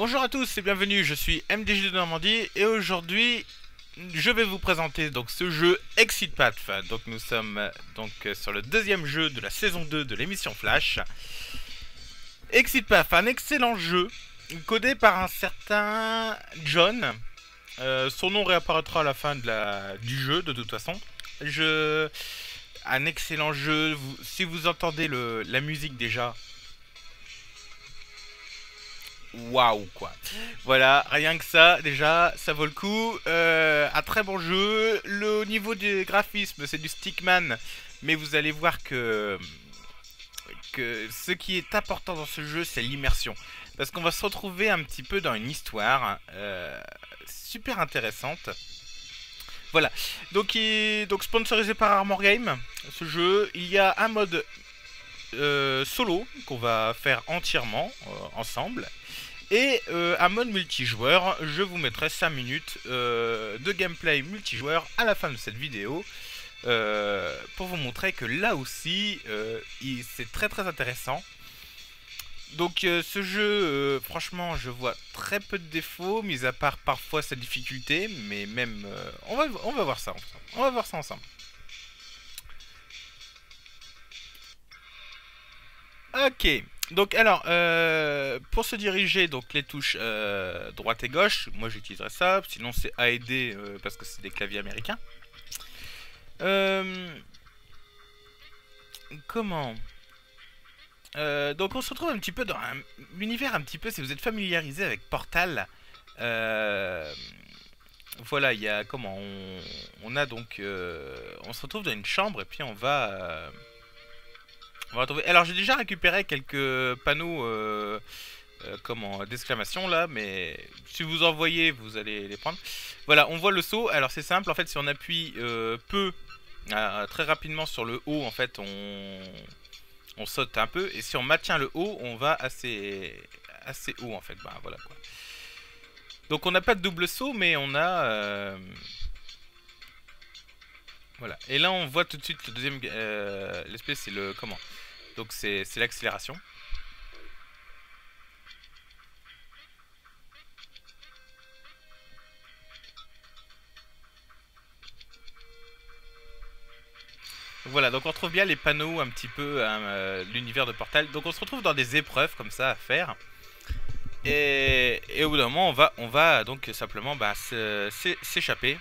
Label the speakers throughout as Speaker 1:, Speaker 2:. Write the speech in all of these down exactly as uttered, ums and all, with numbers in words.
Speaker 1: Bonjour à tous et bienvenue, je suis M D J de Normandie et aujourd'hui je vais vous présenter donc ce jeu Exit Path. Donc nous sommes euh, donc euh, sur le deuxième jeu de la saison deux de l'émission Flash. Exit Path, un excellent jeu codé par un certain John. Euh, son nom réapparaîtra à la fin de la, du jeu de toute façon. Je... Un excellent jeu, vous, si vous entendez le, la musique déjà... Waouh quoi. Voilà, rien que ça, déjà, ça vaut le coup. Euh, un très bon jeu. Le au niveau des graphismes, c'est du Stickman, mais vous allez voir que que ce qui est important dans ce jeu, c'est l'immersion, parce qu'on va se retrouver un petit peu dans une histoire euh, super intéressante. Voilà. Donc, il, donc sponsorisé par Armor Game, ce jeu. Il y a un mode euh, solo qu'on va faire entièrement euh, ensemble. Et euh, un mode multijoueur, je vous mettrai cinq minutes euh, de gameplay multijoueur à la fin de cette vidéo euh, pour vous montrer que là aussi euh, c'est très très intéressant. Donc euh, ce jeu, euh, franchement, je vois très peu de défauts, mis à part parfois sa difficulté, mais même euh, on va on va voir ça ensemble. On va voir ça ensemble. Ok. Donc alors, euh, pour se diriger, donc les touches euh, droite et gauche, moi j'utiliserai ça, sinon c'est A et D euh, parce que c'est des claviers américains. Euh, comment euh, Donc on se retrouve un petit peu dans un univers un petit peu, si vous êtes familiarisé avec Portal, euh, voilà, il y a comment, on, on a donc, euh, on se retrouve dans une chambre et puis on va... Euh, On va retrouver. Alors j'ai déjà récupéré quelques panneaux euh, euh, comment d'exclamation là, mais si vous en voyez, vous allez les prendre. Voilà, on voit le saut. Alors c'est simple, en fait, si on appuie euh, peu euh, très rapidement sur le haut, en fait, on on saute un peu, et si on maintient le haut, on va assez assez haut en fait. Bah voilà quoi. Donc on n'a pas de double saut, mais on a euh, voilà. Et là on voit tout de suite le deuxième euh, l'espèce, c'est le comment. Donc c'est l'accélération. Voilà, donc on retrouve bien les panneaux un petit peu, hein, euh, l'univers de Portal. Donc on se retrouve dans des épreuves comme ça à faire. Et, et au bout d'un moment, on va, on va donc simplement bah, s'échapper.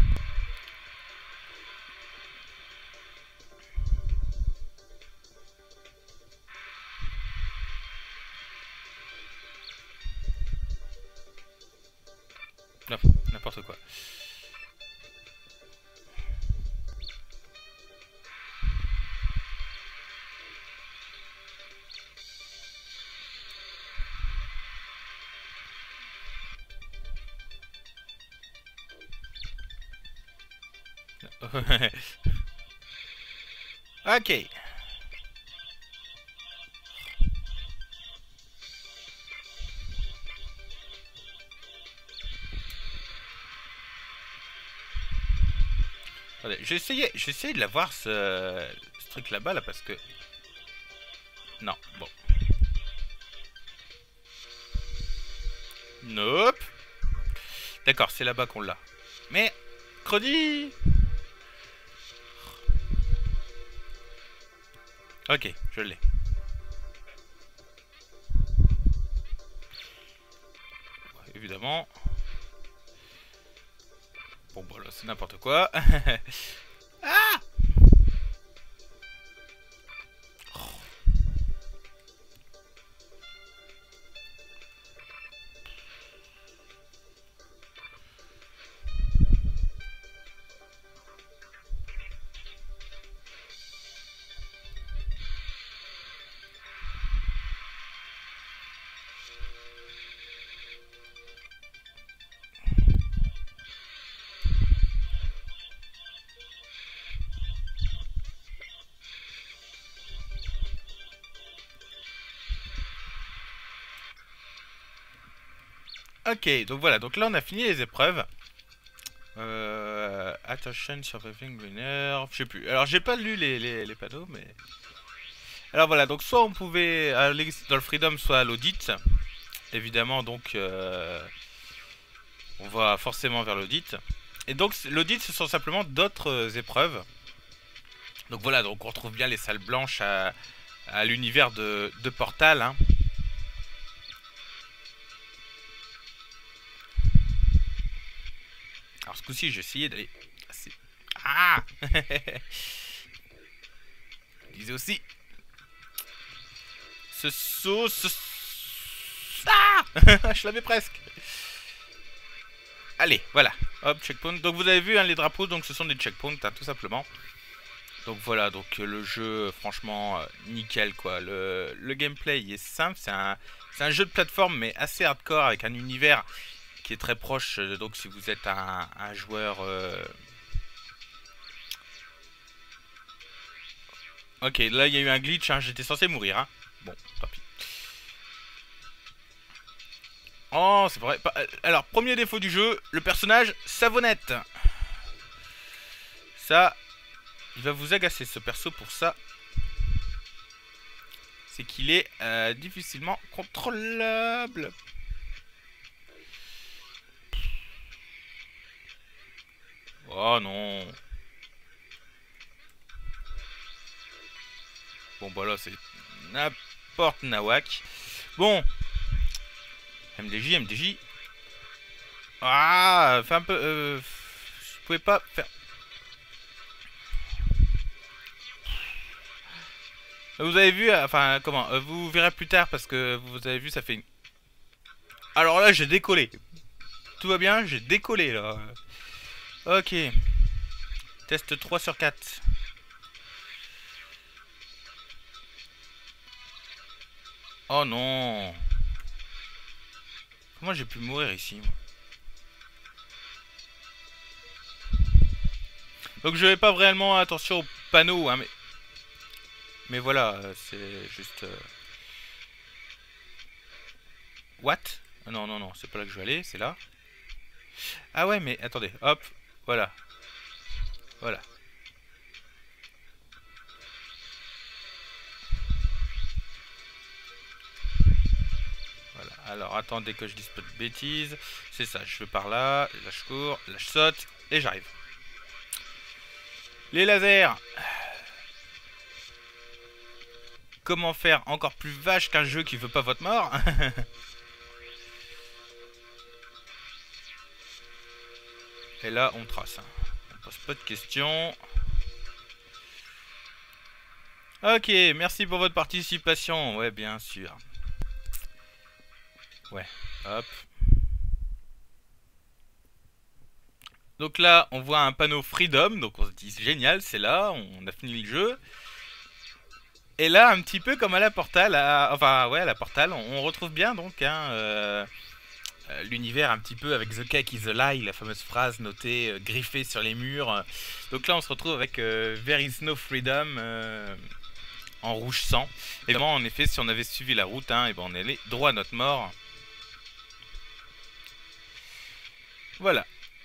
Speaker 1: N'importe quoi. Ok. J'ai essayé, j'ai essayé de l'avoir ce, ce truc là-bas là parce que... Non, bon. Nope. D'accord, c'est là-bas qu'on l'a. Mais... Crody. Ok, je l'ai. Évidemment. Bon, voilà, c'est n'importe quoi. Ah! Ok, donc voilà, donc là on a fini les épreuves. Euh, attention, surviving winner, je sais plus. Alors j'ai pas lu les, les, les panneaux, mais... Alors voilà, donc soit on pouvait, dans le Freedom, soit à l'audit. évidemment, donc, euh, on va forcément vers l'audit. Et donc, l'audit, ce sont simplement d'autres euh, épreuves. Donc voilà, donc on retrouve bien les salles blanches à, à l'univers de, de Portal, hein. Alors ce coup-ci, j'ai essayé d'aller... Assez... Ah Je disais aussi... Ce saut... Ce... Ah Je l'avais presque. Allez, voilà. Hop, checkpoint. Donc vous avez vu, hein, les drapeaux, donc ce sont des checkpoints, hein, tout simplement. Donc voilà, donc euh, le jeu, franchement, euh, nickel, quoi. Le, le gameplay, il est simple. C'est un, c'est un jeu de plateforme, mais assez hardcore, avec un univers qui est très proche. Euh, donc si vous êtes un, un joueur... Euh... Ok, là, il y a eu un glitch, hein, j'étais censé mourir, hein. Bon, tant pis. Oh, c'est vrai. Alors, premier défaut du jeu, le personnage savonnette. Ça, il va vous agacer, ce perso, pour ça. C'est qu'il est, euh, difficilement contrôlable. Oh non. Bon, bah là, c'est n'importe nawak. Bon. M D J, M D J. Ah, fait un peu... Euh, je pouvais pas faire... Vous avez vu, enfin, comment, vous verrez plus tard parce que vous avez vu, ça fait une... Alors là, j'ai décollé. Tout va bien, j'ai décollé, là. Ok. Test trois sur quatre. Oh non. Comment j'ai pu mourir ici, moi? Donc je vais pas vraiment attention au panneau, hein, mais... Mais voilà, c'est juste... Euh... What? Non, non, non, c'est pas là que je vais aller, c'est là. Ah ouais, mais attendez, hop, voilà. Voilà. Voilà, alors attendez que je dise pas de bêtises. C'est ça, je vais par là, là je cours, là je saute, et j'arrive. Les lasers. Comment faire encore plus vache qu'un jeu qui veut pas votre mort? Et là, on trace. On pose pas de questions. Ok, merci pour votre participation. Ouais, bien sûr. Ouais, hop. Donc là, on voit un panneau Freedom. Donc on se dit, génial, c'est là, on a fini le jeu. Et là, un petit peu comme à la Portal, à... enfin ouais, à la Portal, on, on retrouve bien donc hein, euh, euh, l'univers un petit peu avec The Cake is a Lie, la fameuse phrase notée, euh, griffée sur les murs. Donc là, on se retrouve avec euh, There is no freedom euh, en rouge sang. Et vraiment, en effet, si on avait suivi la route, hein, et ben on allait droit à notre mort. Voilà.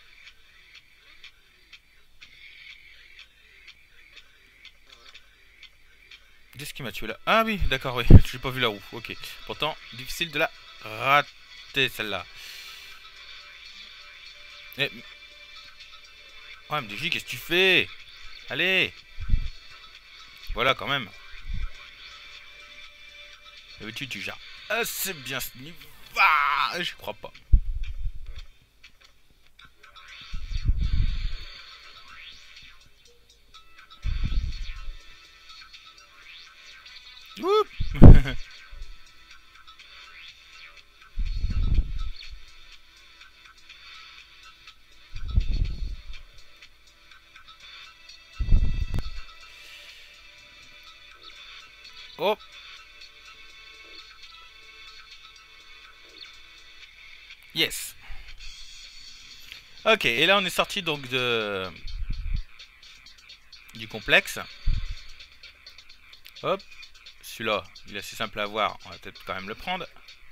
Speaker 1: Qu'est-ce qui m'a tué là? Ah oui, d'accord, oui. J'ai pas vu la roue. Ok. Pourtant, difficile de la rater, celle-là. Eh... Oh, M D J, qu'est-ce que tu fais? Allez. Voilà, quand même. D'habitude, tu gères assez bien ce niveau. Ah, je crois pas. Oup. Oh. Yes. Ok, et là on est sorti donc de du complexe. Hop. Celui-là, il est assez simple à avoir. On va peut-être quand même le prendre.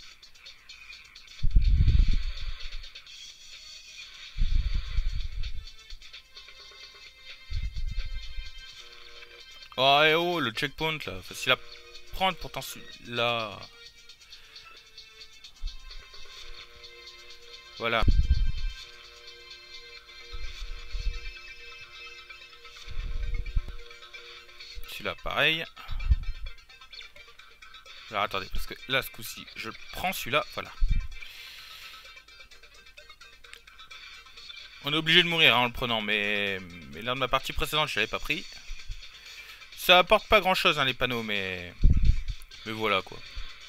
Speaker 1: Oh, et oh, le checkpoint là. Facile à prendre pourtant celui-là. Voilà. Celui-là, pareil. Alors attendez, parce que là, ce coup-ci, je prends celui-là. Voilà. On est obligé de mourir hein, en le prenant, mais, mais lors de ma partie précédente, je l'avais pas pris. Ça apporte pas grand-chose, hein, les panneaux, mais... Mais voilà, quoi.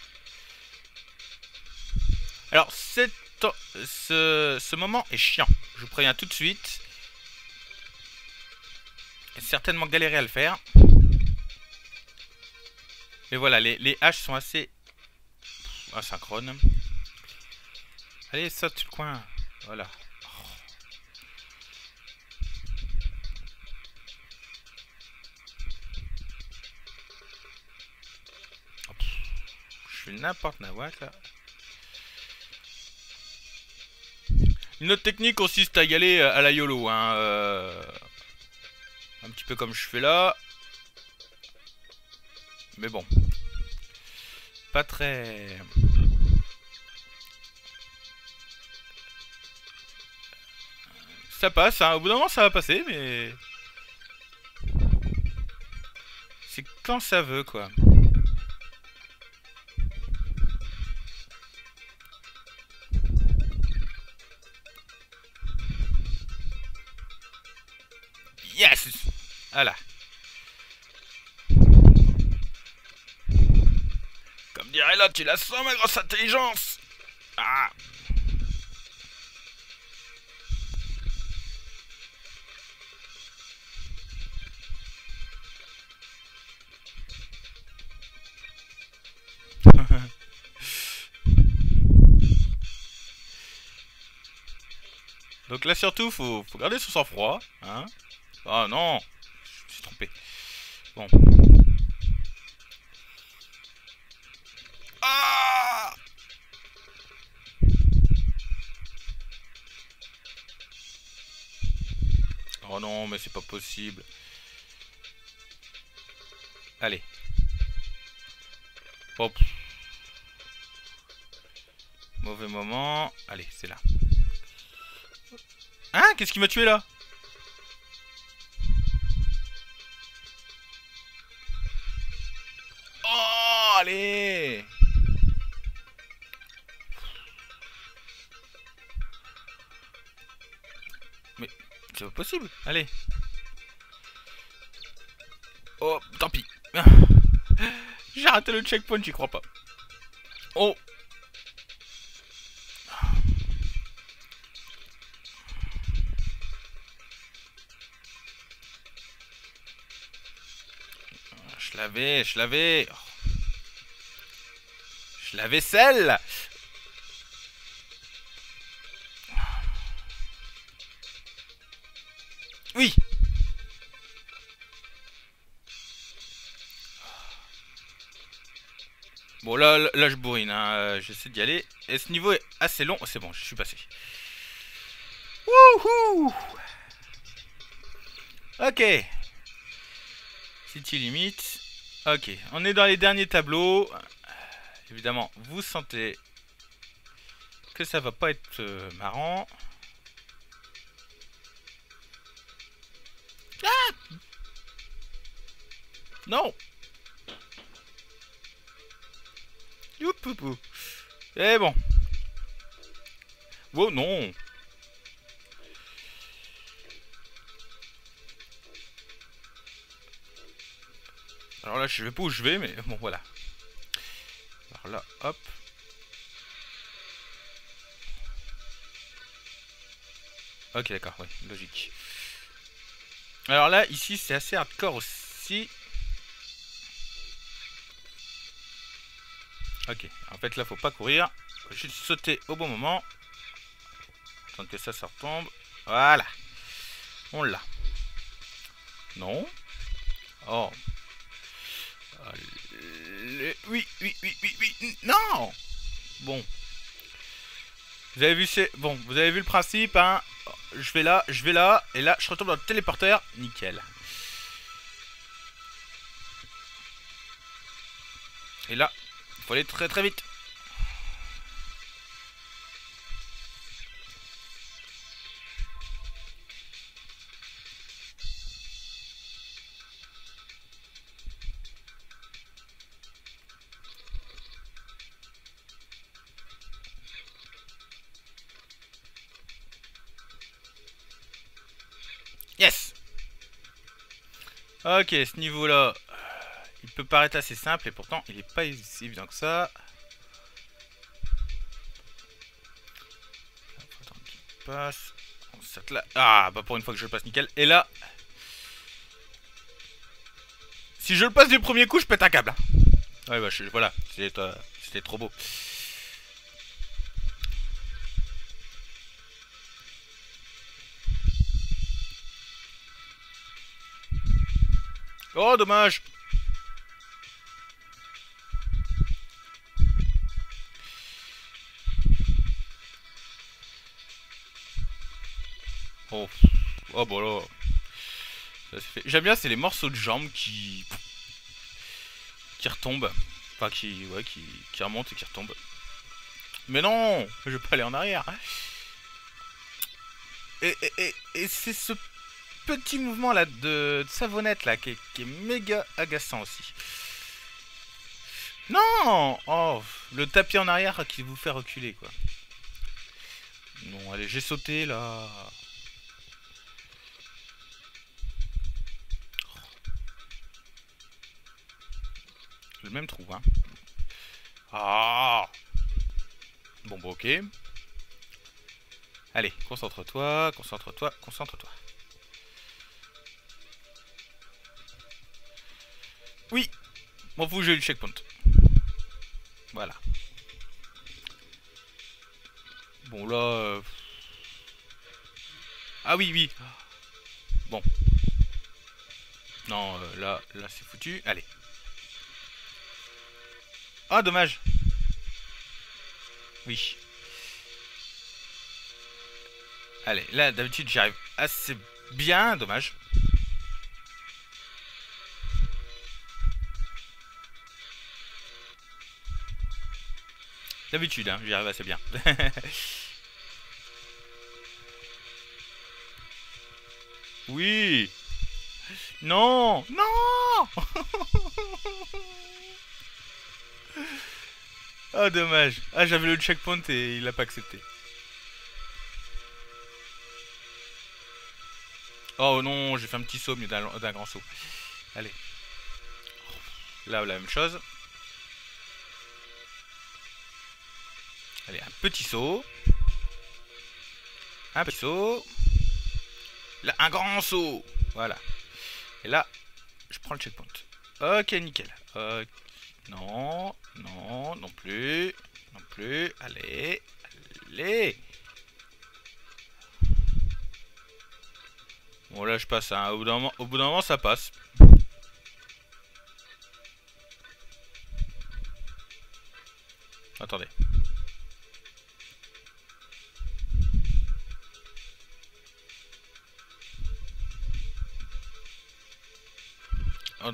Speaker 1: Alors, cette... ce... ce moment est chiant. Je vous préviens tout de suite. J'ai certainement galéré à le faire. Mais voilà, les, les haches sont assez... asynchrones. Allez, saute sur le coin. Voilà. Je fais n'importe nawak là. Une autre technique consiste à y aller à la YOLO. Hein, euh, un petit peu comme je fais là. Mais bon. Pas très... Ça passe, hein. Au bout d'un moment ça va passer, mais... C'est quand ça veut, quoi. Yes! Voilà. Comme dirait l'autre, tu la sens ma grosse intelligence! Ah! Donc là surtout, faut, faut garder son sang-froid, hein. Oh non, je me suis trompé. Bon. Ah! Oh non, mais c'est pas possible. Allez. Hop. Mauvais moment. Allez, c'est là. Hein? Qu'est-ce qui m'a tué là? Oh, allez! Mais c'est pas possible. Allez. Oh, tant pis. J'ai raté le checkpoint, j'y crois pas. Oh. Je l'avais, je l'avais. Je l'avais celle. Oui. Bon là, là, là je bourrine, hein. J'essaie d'y aller. Et ce niveau est assez long. C'est bon, je suis passé. Wouhou. Ok. City Limit. Ok, on est dans les derniers tableaux. Évidemment, vous sentez que ça va pas être euh, marrant. Ah! Non! Youpoupou. Eh bon. Oh non! Alors là, je sais pas où je vais, mais bon, voilà. Alors là, hop. Ok, d'accord, oui, logique. Alors là, ici, c'est assez hardcore aussi. Ok, en fait, là, faut pas courir. Faut juste sauter au bon moment. Tant que ça, ça retombe. Voilà. On l'a. Non. Oh. Le... Oui, oui, oui, oui, oui. Non. Bon. Vous avez vu, c'est bon. Vous avez vu le principe, hein. Je vais là, je vais là, et là, je retombe dans le téléporteur. Nickel. Et là, il faut aller très très vite. Ok, ce niveau-là, il peut paraître assez simple et pourtant il est pas si évident que ça. Attends qu'il passe. On saute là. Ah, bah pour une fois que je le passe nickel. Et là, si je le passe du premier coup, je pète un câble. Hein. Ouais, bah je, voilà, c'était euh, trop beau. Oh, dommage. Oh, oh bon là. J'aime bien, c'est les morceaux de jambes qui qui retombent, enfin qui ouais qui qui remontent et qui retombent. Mais non, je vais pas aller en arrière. Et, et, et, et c'est ce petit mouvement là de, de savonnette là qui est, qui est méga agaçant aussi. Non. Oh, le tapis en arrière qui vous fait reculer quoi. Non, allez, j'ai sauté là. Le même trou, hein. Ah. Bon, bon, ok. Allez, concentre-toi, concentre-toi, concentre-toi. Oui. M'en fous, j'ai eu le checkpoint. Voilà. Bon, là... Euh... Ah oui, oui. Bon. Non, euh, là, là c'est foutu. Allez. Ah, dommage. Oui. Allez, là, d'habitude, j'y arrive assez bien. Dommage. D'habitude, hein, j'y arrive assez bien. Oui. Non. Non. Oh, dommage. Ah, j'avais le checkpoint et il a pas accepté. Oh non, j'ai fait un petit saut au milieu d'un grand saut. Allez. Là, la même chose. Allez, un petit saut. Un petit saut. Là, un grand saut. Voilà. Et là, je prends le checkpoint. Ok, nickel. Ok. Non, non, non plus. Non plus. Allez. Allez. Bon, là, je passe. Hein. Au bout d'un moment, au bout d'un moment, ça passe. Attendez. Oh,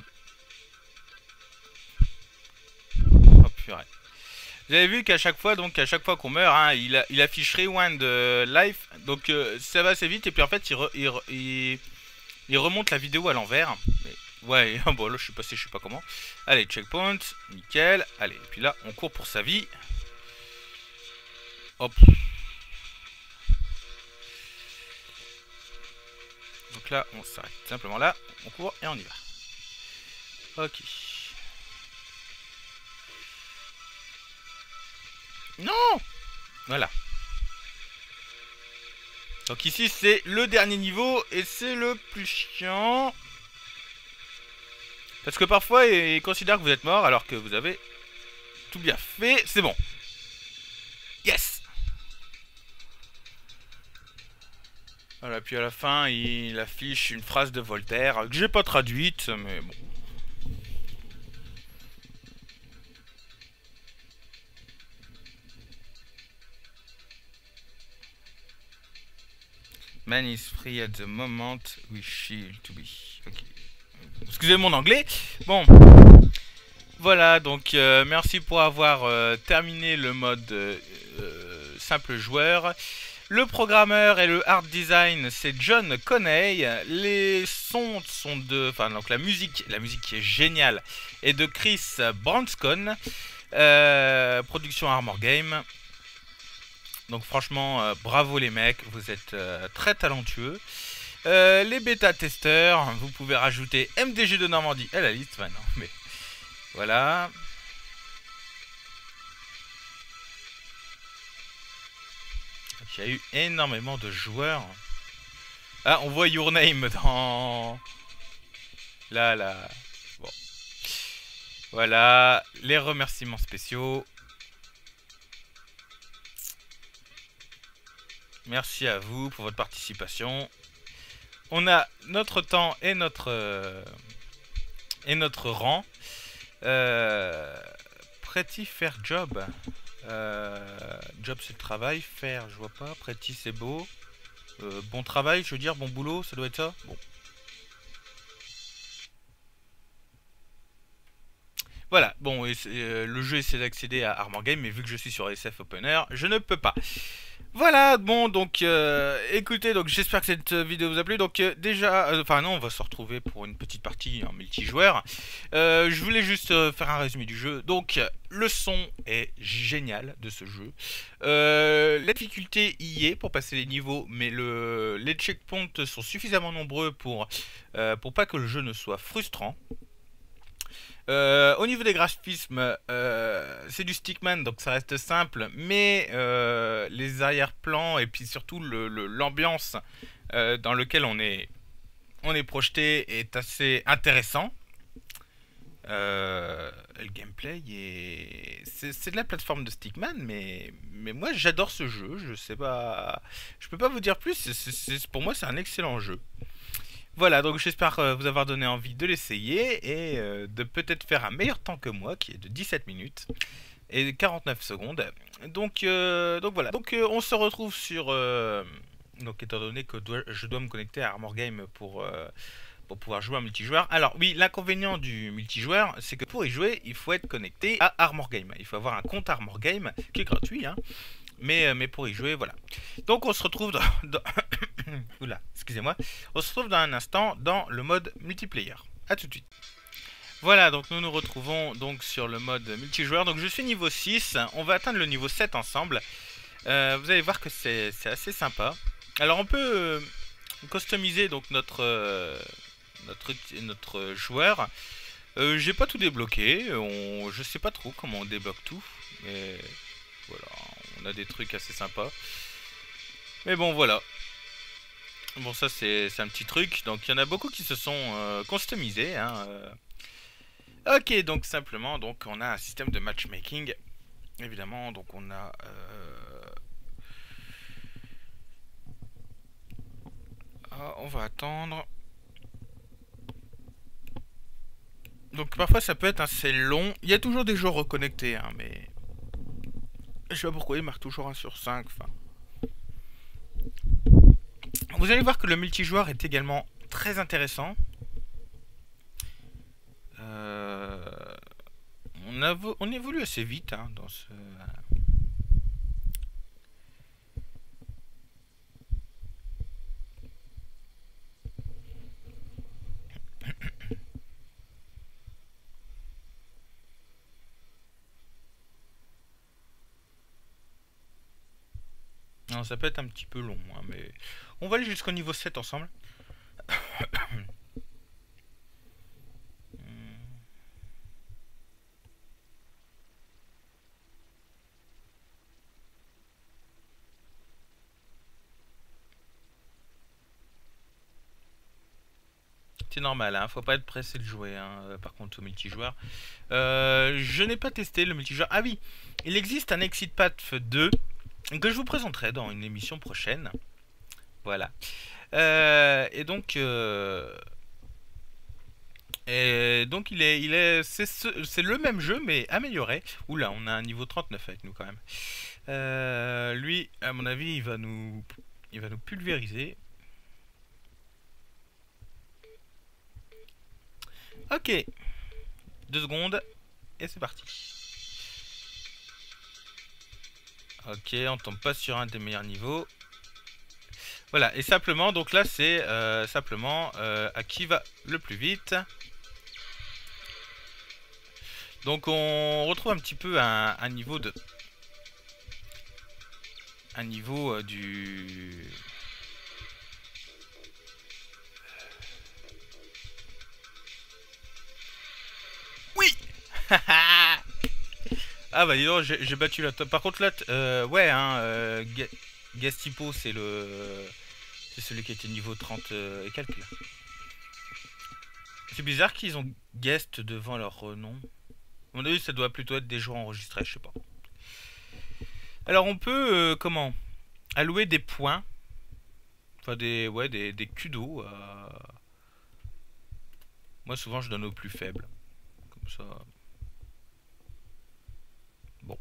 Speaker 1: oh purée. Vous avez vu qu'à chaque fois, donc à chaque fois qu'on meurt, hein, il, a, il affiche Rewind euh, Life. Donc euh, ça va assez vite et puis en fait il, re, il, il, il remonte la vidéo à l'envers. Ouais, bon là je suis passé je sais pas comment. Allez, checkpoint, nickel. Allez, et puis là on court pour sa vie. Hop. Donc là on s'arrête simplement là, on court et on y va. Ok. Non. Voilà. Donc ici c'est le dernier niveau et c'est le plus chiant. Parce que parfois ils considèrent que vous êtes mort alors que vous avez tout bien fait. C'est bon. Yes. Voilà, puis à la fin il affiche une phrase de Voltaire que j'ai pas traduite mais bon. Man is free at the moment we shield to be. Ok. Excusez mon anglais. Bon. Voilà, donc euh, merci pour avoir euh, terminé le mode euh, simple joueur. Le programmeur et le art design, c'est John Coney. Les sons sont de... Enfin, donc la musique, la musique qui est géniale, est de Chris Branscombe. Euh, production Armor Game. Donc franchement, euh, bravo les mecs, vous êtes euh, très talentueux. Euh, les bêta-testeurs, vous pouvez rajouter M D G de Normandie à la liste maintenant, mais voilà. Il y a eu énormément de joueurs. Ah, on voit Your Name dans... Là, là. Bon. Voilà, les remerciements spéciaux. Merci à vous pour votre participation. On a notre temps et notre euh, et notre rang. Euh, Pretty faire job. Euh, job c'est le travail. Faire, je vois pas. Pretty c'est beau. Euh, bon travail, je veux dire, bon boulot, ça doit être ça. Bon. Voilà, bon, et euh, le jeu essaie d'accéder à Armor Game, mais vu que je suis sur S F Opener, je ne peux pas. Voilà, bon, donc, euh, écoutez, donc j'espère que cette vidéo vous a plu. Donc, euh, déjà, euh, enfin non, on va se retrouver pour une petite partie en multijoueur. Euh, je voulais juste euh, faire un résumé du jeu. Donc, le son est génial de ce jeu. Euh, la difficulté y est pour passer les niveaux, mais le, les checkpoints sont suffisamment nombreux pour, euh, pour pas que le jeu ne soit frustrant. Euh, au niveau des graphismes, euh, c'est du Stickman, donc ça reste simple, mais euh, les arrière-plans et puis surtout l'ambiance le, le, euh, dans lequel on est, on est projeté est assez intéressant. Euh, le gameplay est... c'est de la plateforme de Stickman, mais, mais moi j'adore ce jeu, je sais pas... Je peux pas vous dire plus, c est, c est, pour moi c'est un excellent jeu. Voilà, donc j'espère euh, vous avoir donné envie de l'essayer et euh, de peut-être faire un meilleur temps que moi, qui est de dix-sept minutes et quarante-neuf secondes. Donc, euh, donc voilà, donc euh, on se retrouve sur... Euh, donc étant donné que dois, je dois me connecter à Armor Game pour, euh, pour pouvoir jouer en multijoueur. Alors oui, l'inconvénient du multijoueur, c'est que pour y jouer, il faut être connecté à Armor Game. Il faut avoir un compte Armor Game, qui est gratuit, hein. Mais, mais pour y jouer, voilà. Donc on se retrouve dans... dans Oula, excusez-moi. On se retrouve dans un instant dans le mode multiplayer. A tout de suite. Voilà, donc nous nous retrouvons donc sur le mode multijoueur. Donc je suis niveau six. On va atteindre le niveau sept ensemble. Euh, vous allez voir que c'est assez sympa. Alors on peut euh, customiser donc notre, euh, notre, notre joueur. Euh, J'ai pas tout débloqué. On, je sais pas trop comment on débloque tout. Mais voilà, on a des trucs assez sympas. Mais bon, voilà. Bon, ça c'est un petit truc. Donc il y en a beaucoup qui se sont euh, customisés. Hein, euh. Ok, donc simplement, donc on a un système de matchmaking. Évidemment, donc on a... Euh... Ah, on va attendre. Donc parfois ça peut être assez long. Il y a toujours des joueurs reconnectés, hein, mais... Je sais pas pourquoi il marque toujours un sur cinq. Enfin... Vous allez voir que le multijoueur est également très intéressant. Euh, on, a, on évolue assez vite hein, dans ce... Non, ça peut être un petit peu long, hein, mais on va aller jusqu'au niveau sept ensemble. C'est normal, hein, faut pas être pressé de jouer, hein, par contre au multijoueur. Euh, je n'ai pas testé le multijoueur. Ah oui, il existe un Exit Path deux que je vous présenterai dans une émission prochaine. Voilà. Euh, et donc... Euh... Et donc il est, il est, c'est ce, le même jeu mais amélioré. Oula, on a un niveau trente-neuf avec nous quand même. Euh, lui, à mon avis, il va nous, il va nous pulvériser. Ok, deux secondes et c'est parti. Ok, on tombe pas sur un des meilleurs niveaux. Voilà, et simplement, donc là c'est euh, simplement euh, à qui va le plus vite. Donc on retrouve un petit peu un, un niveau de... Un niveau euh, du... Ah bah dis donc, j'ai battu la top. Par contre là, euh, ouais, hein, euh, Gastipo, c'est le... C'est celui qui était niveau trente euh, et quelques là. C'est bizarre qu'ils ont guest devant leur euh, nom. À mon avis, ça doit plutôt être des joueurs enregistrés, je sais pas. Alors on peut, euh, comment, allouer des points. Enfin des, ouais, des, des kudos. Euh... Moi souvent je donne au plus faible. Comme ça... Bon.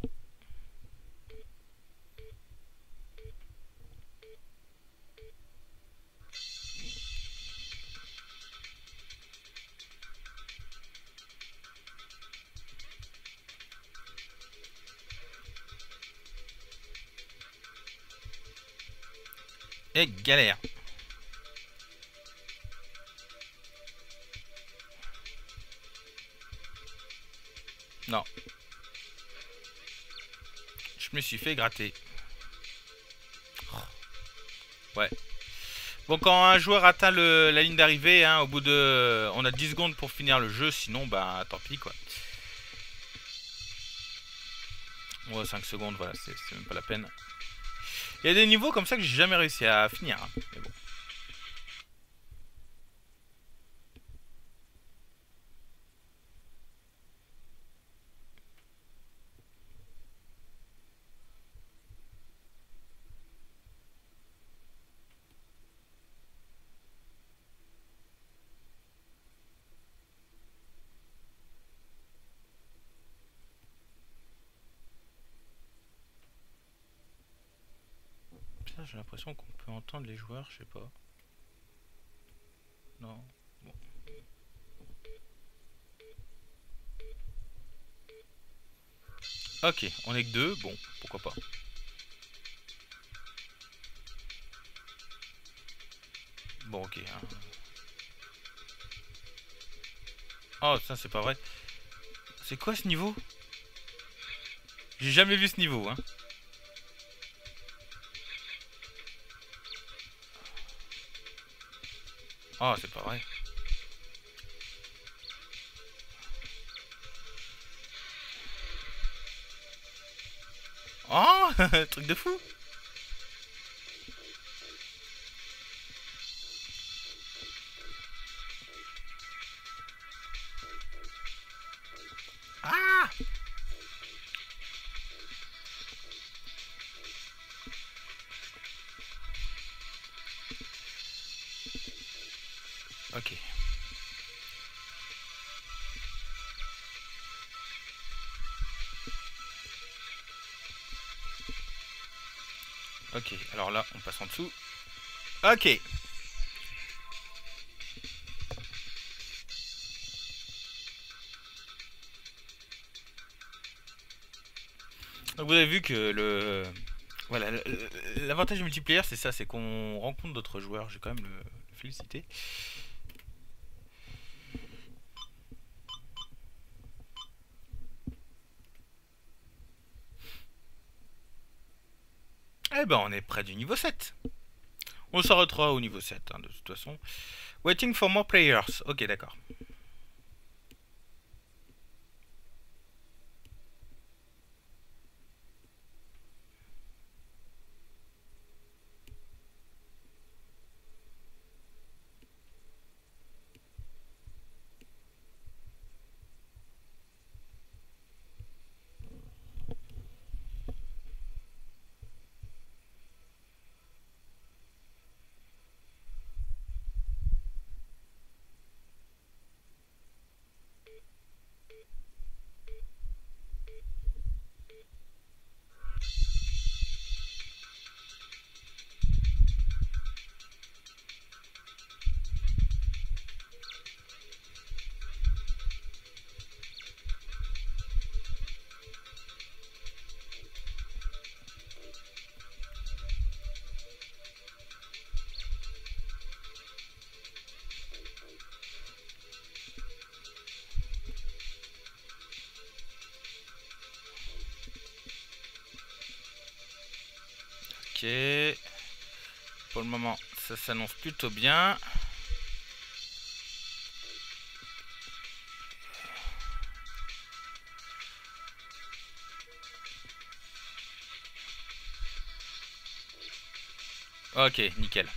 Speaker 1: Et galère. Non. Je me suis fait gratter. Ouais. Bon, quand un joueur atteint le, la ligne d'arrivée, hein, au bout de... On a dix secondes pour finir le jeu, sinon, bah, tant pis, quoi. Ouais, cinq secondes, voilà, c'est même pas la peine. Il y a des niveaux comme ça que j'ai jamais réussi à finir, hein, mais bon. J'ai l'impression qu'on peut entendre les joueurs, je sais pas. Non. Bon. Ok, on est que deux, bon, pourquoi pas. Bon, ok. Hein. Oh, ça c'est pas vrai. C'est quoi ce niveau? J'ai jamais vu ce niveau, hein. Oh, c'est pas vrai. Oh, truc de fou. Ah. Ok. Ok, alors là, on passe en dessous. Ok. Donc vous avez vu que le... Voilà, l'avantage du multiplayer, c'est ça, c'est qu'on rencontre d'autres joueurs. J'ai quand même le, le féliciter. Eh ben, on est près du niveau sept. On s'arrêtera au niveau sept, hein, de toute façon. Waiting for more players. Ok, d'accord. Ok. Pour le moment, ça s'annonce plutôt bien. Ok, nickel.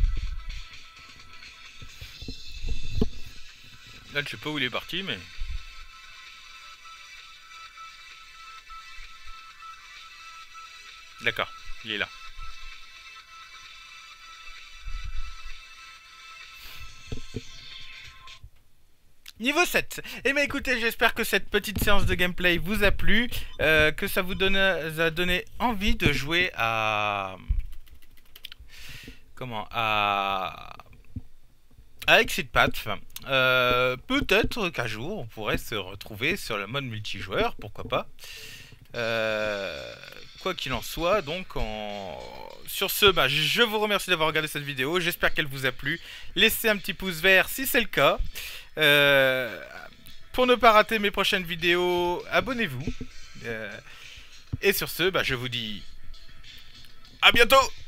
Speaker 1: Là, je sais pas où il est parti, mais... D'accord, il est là. Niveau sept. Eh bien écoutez, j'espère que cette petite séance de gameplay vous a plu, euh, que ça vous, donne, vous a donné envie de jouer à... Comment À... À Exit Path. Euh, Peut-être qu'un jour, on pourrait se retrouver sur le mode multijoueur, pourquoi pas. Euh, quoi qu'il en soit, donc en... sur ce, bah, je vous remercie d'avoir regardé cette vidéo, j'espère qu'elle vous a plu. Laissez un petit pouce vert si c'est le cas. Euh, pour ne pas rater mes prochaines vidéos, abonnez-vous. Euh, et sur ce, bah, je vous dis à bientôt.